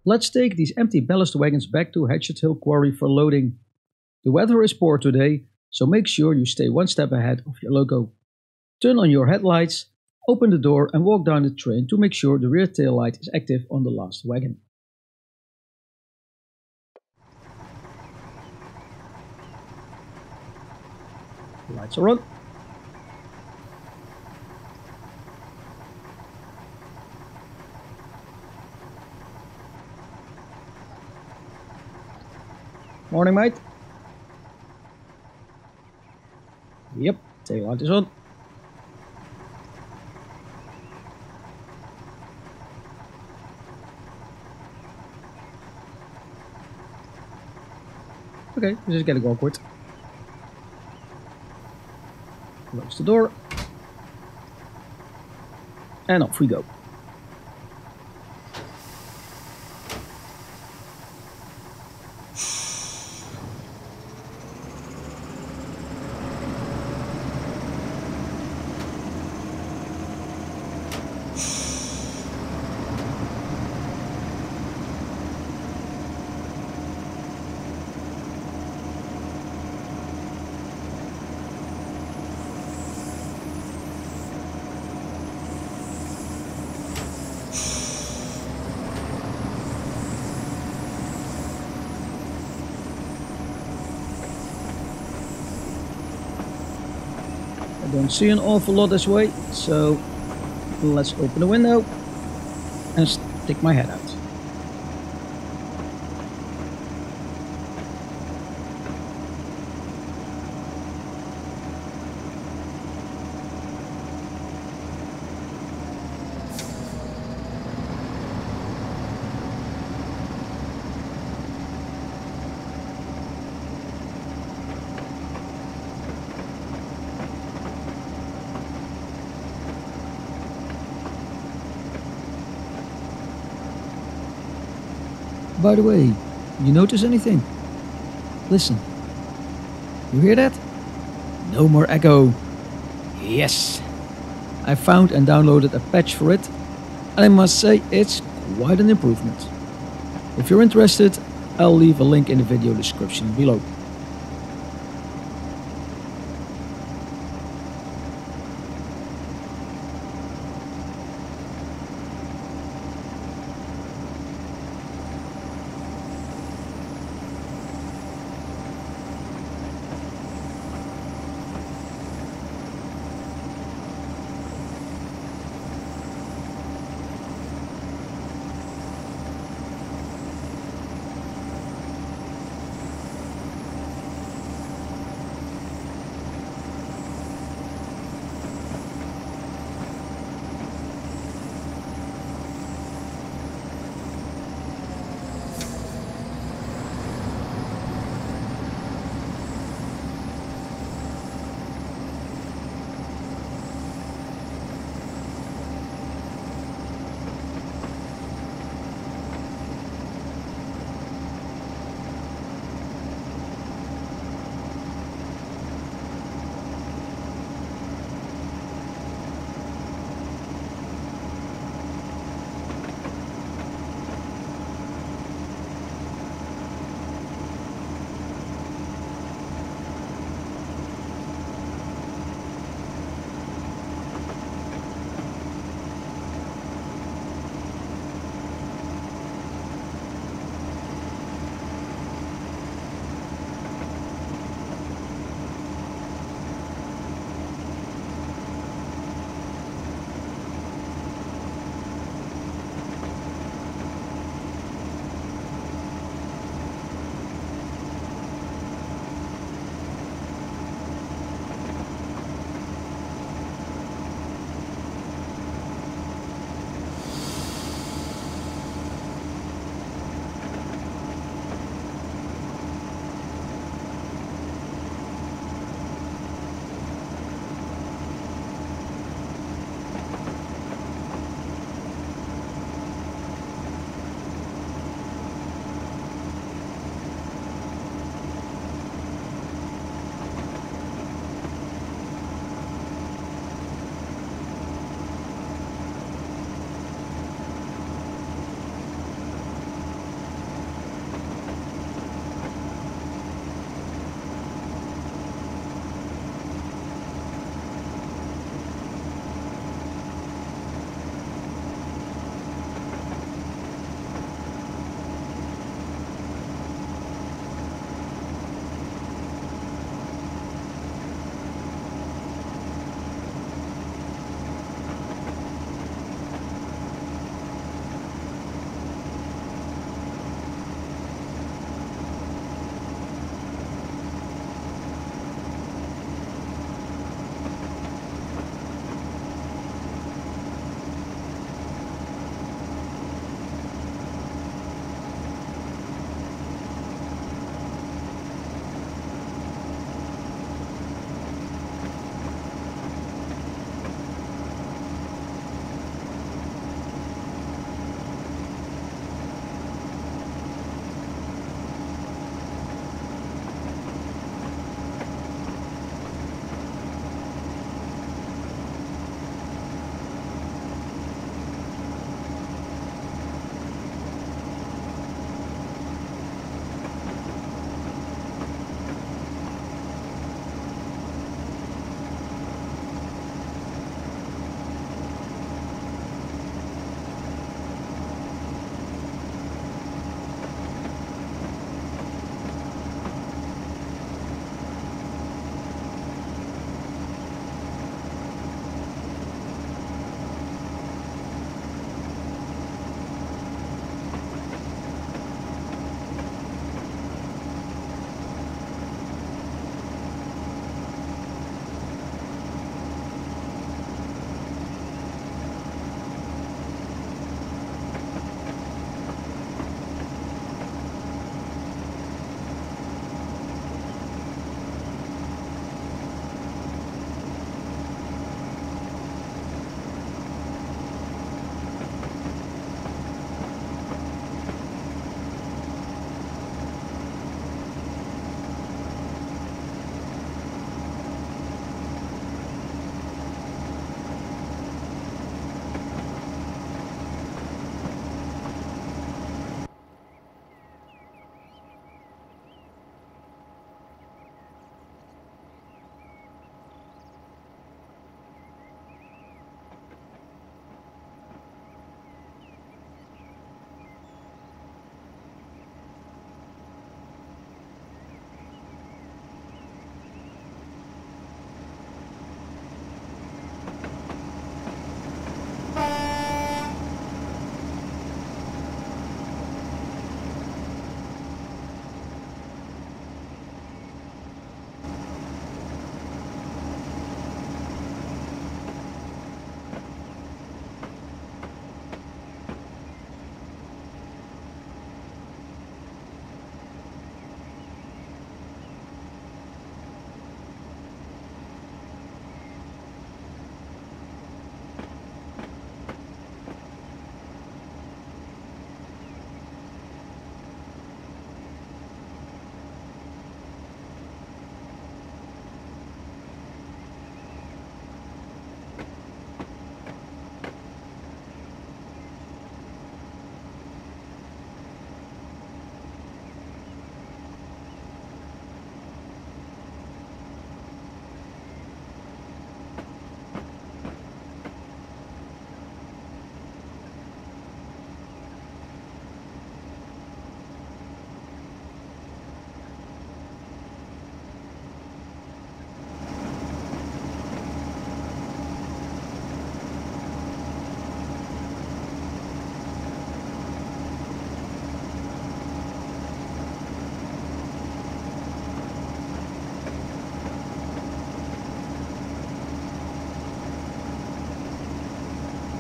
Let's take these empty ballast wagons back to Hatchet Hill Quarry for loading. The weather is poor today, so make sure you stay one step ahead of your loco. Turn on your headlights, open the door and walk down the train to make sure the rear tail light is active on the last wagon. Lights are on. Morning, mate. Yep, tail light is on. Okay, this is getting awkward. Close the door. And off we go. I don't see an awful lot this way, so let's open the window and stick my head out. By the way, you notice anything? Listen. You hear that? No more echo. Yes! I found and downloaded a patch for it, and I must say it's quite an improvement. If you're interested, I'll leave a link in the video description below.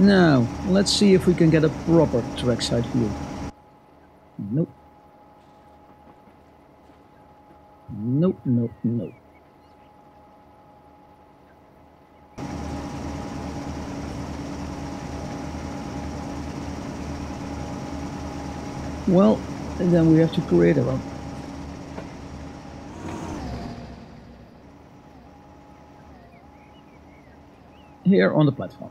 Now, let's see if we can get a proper trackside view. Nope. Nope, nope, nope. Well, then we have to create our own. Here on the platform.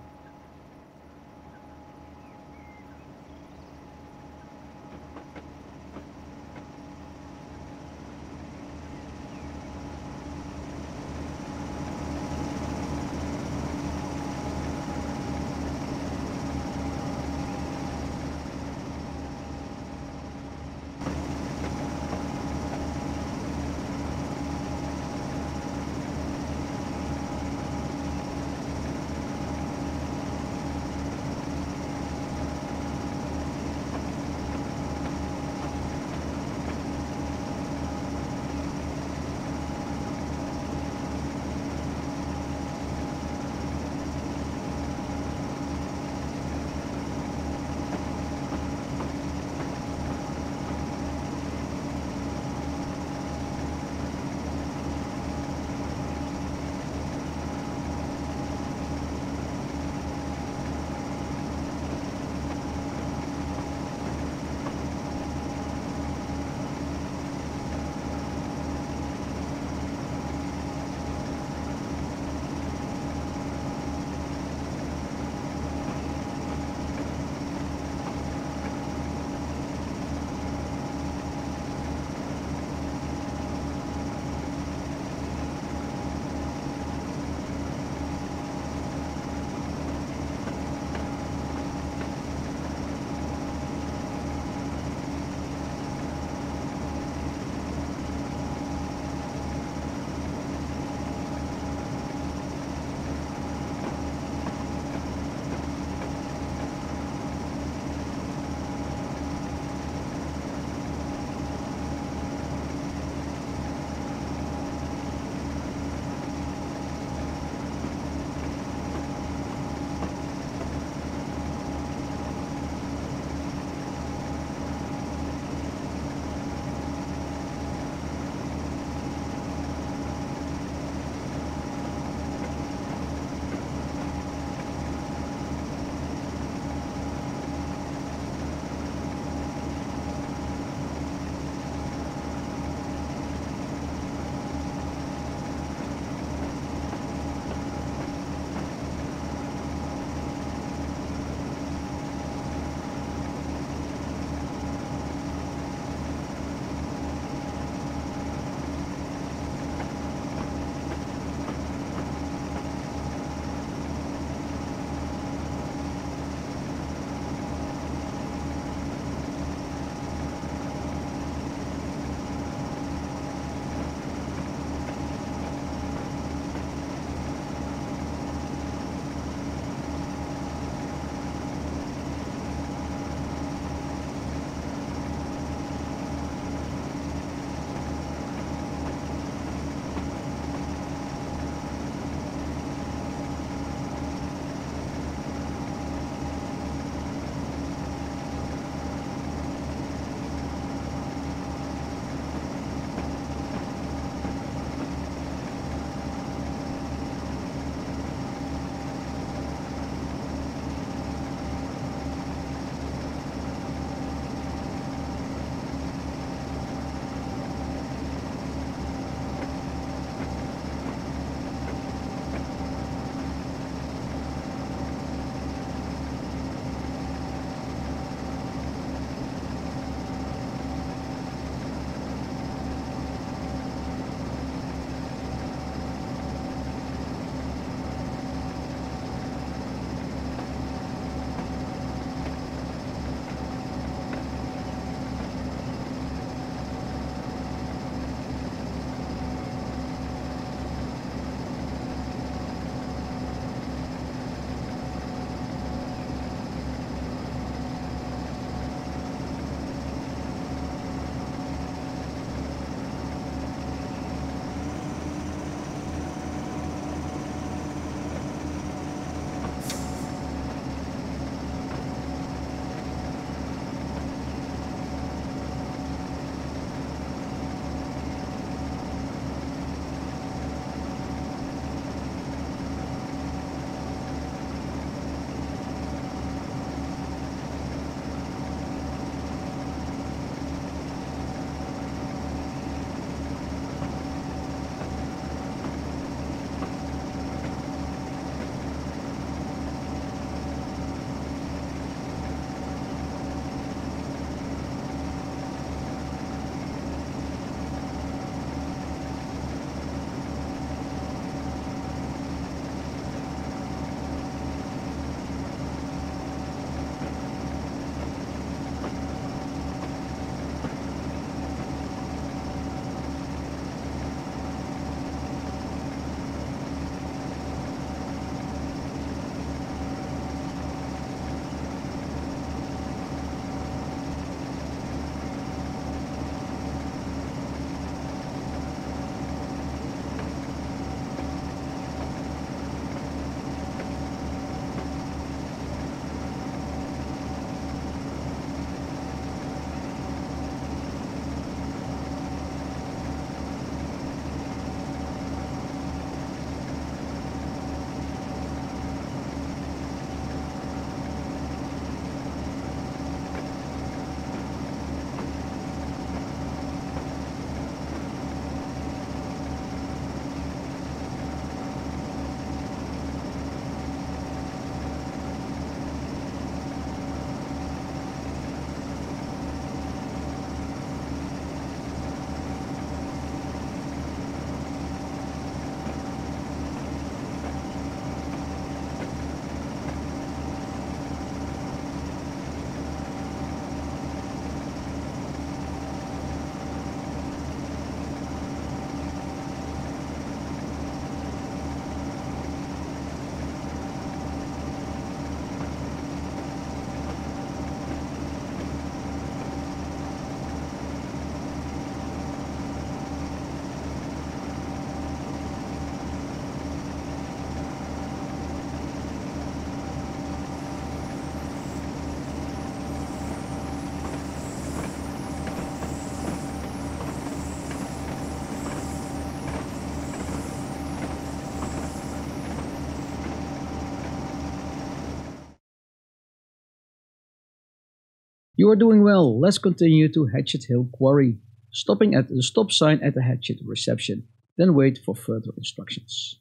You are doing well. Let's continue to Hatchet Hill Quarry, stopping at the stop sign at the Hatchet reception, then wait for further instructions.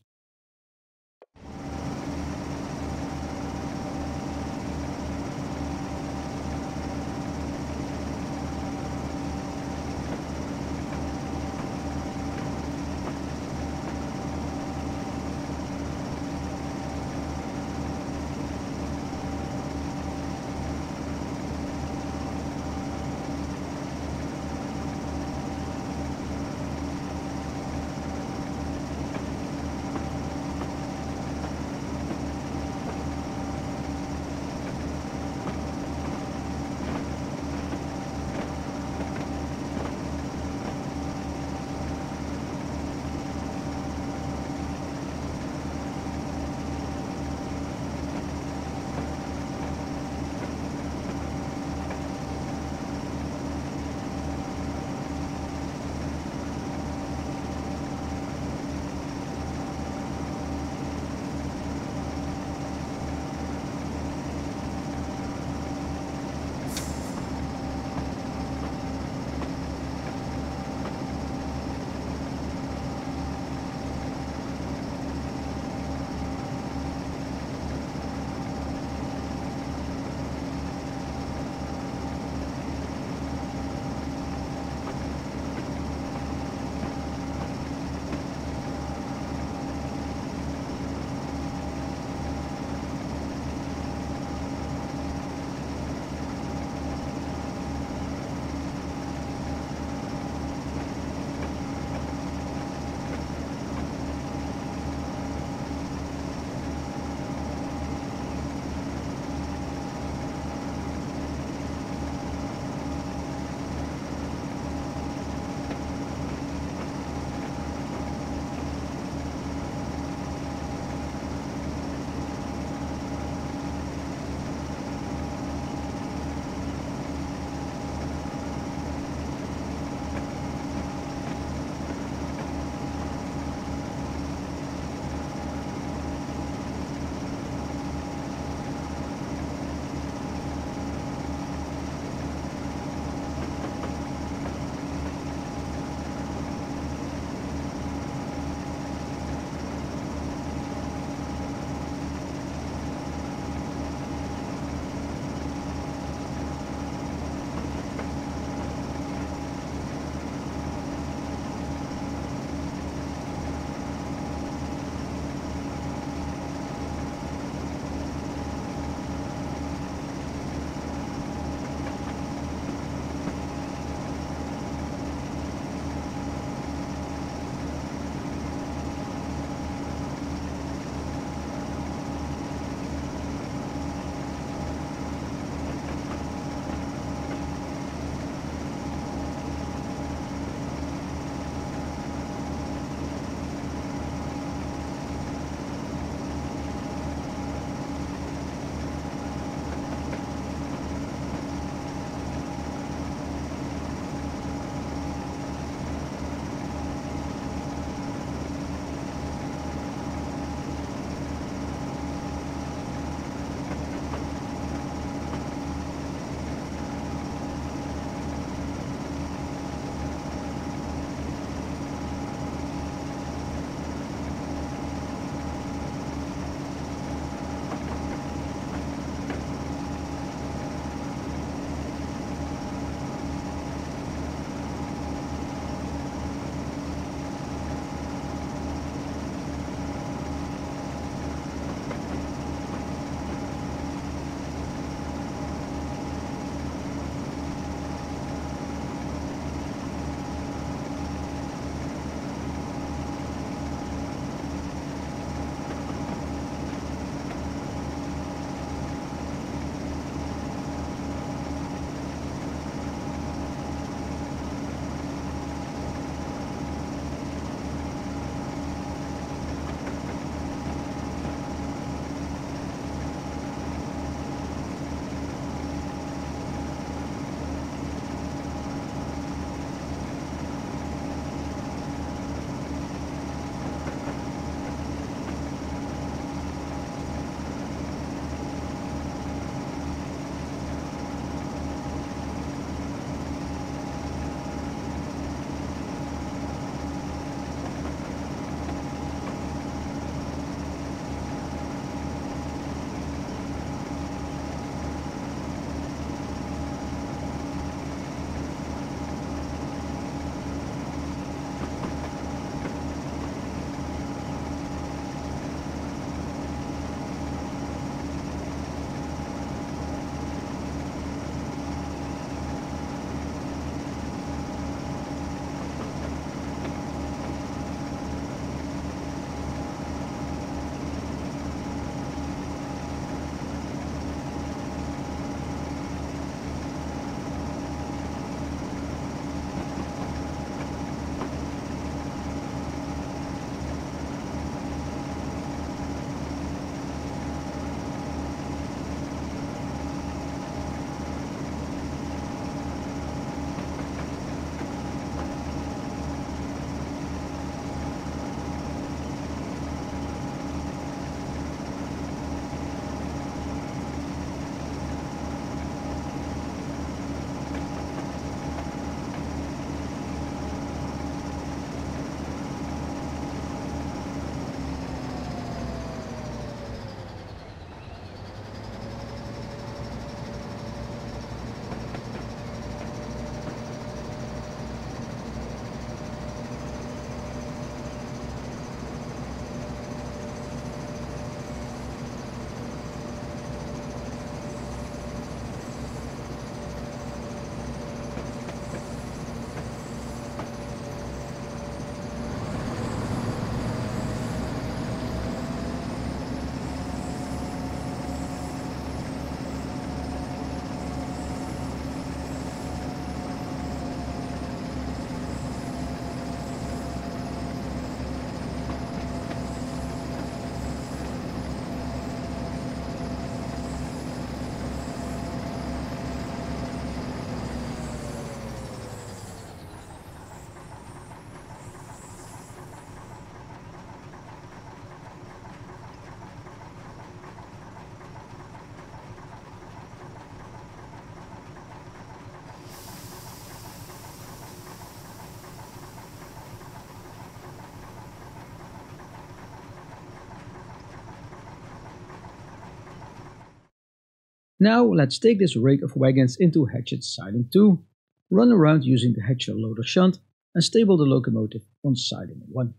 Now let's take this rig of wagons into Hatchet Siding 2, run around using the Hatcher loader shunt, and stable the locomotive on Siding 1.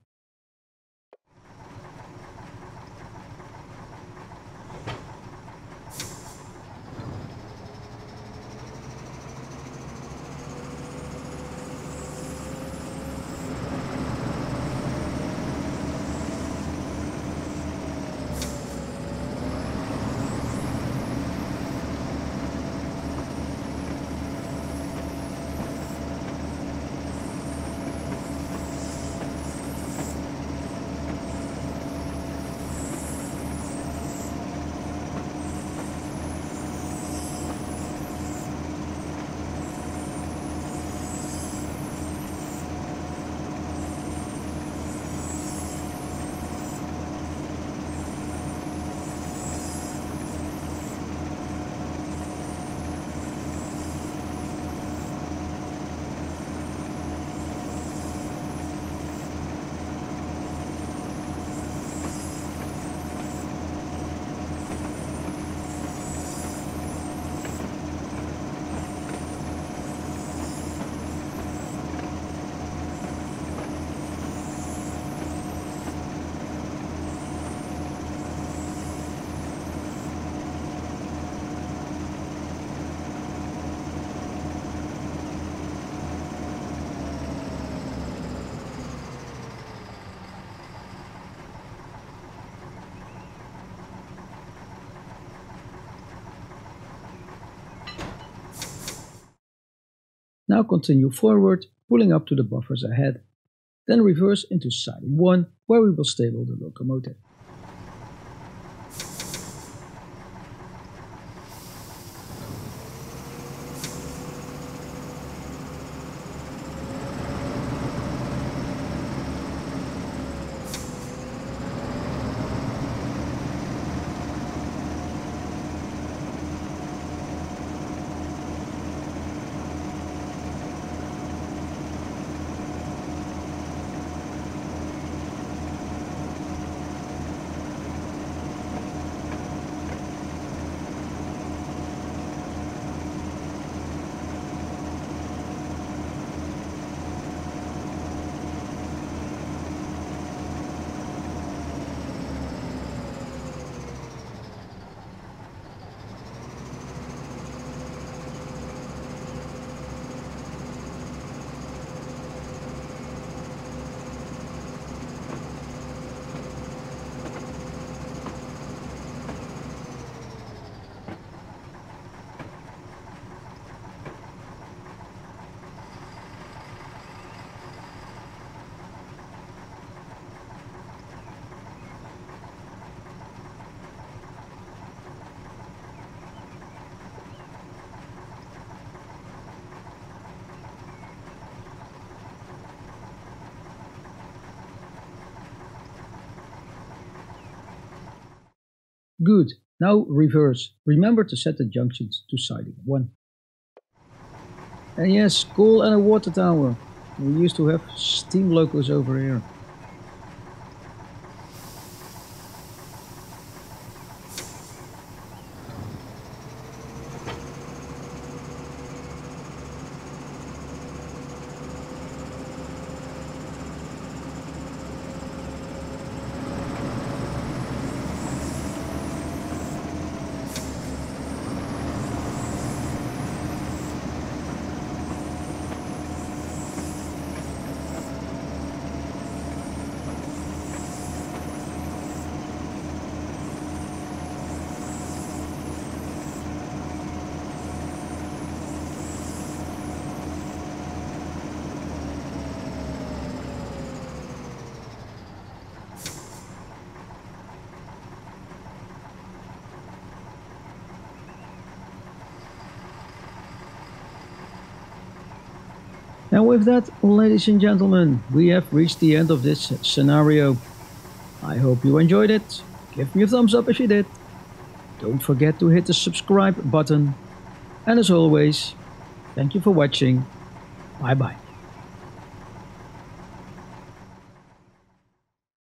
Now continue forward, pulling up to the buffers ahead, then reverse into Siding 1, where we will stable the locomotive. Good, now reverse. Remember to set the junctions to Siding 1. And yes, coal and a water tower. We used to have steam locos over here. And with that, ladies and gentlemen, we have reached the end of this scenario. I hope you enjoyed it. Give me a thumbs up if you did. Don't forget to hit the subscribe button. And as always, thank you for watching. Bye bye.